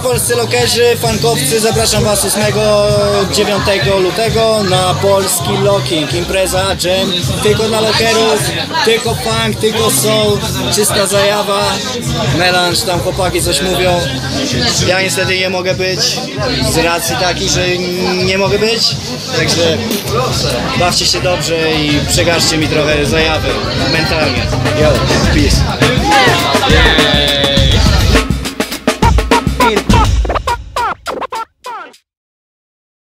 polscy lokerzy, fankowcy, zapraszam was 8-9 lutego na Polski Locking. Impreza, jam, tylko dla lokerów, tylko funk, tylko soul, czysta zajawa, melanż, tam chłopaki coś mówią. Ja niestety nie mogę być, z racji takiej, że nie mogę być, także bawcie się dobrze i przekażcie mi trochę zajawy mentalnie. Yo, peace.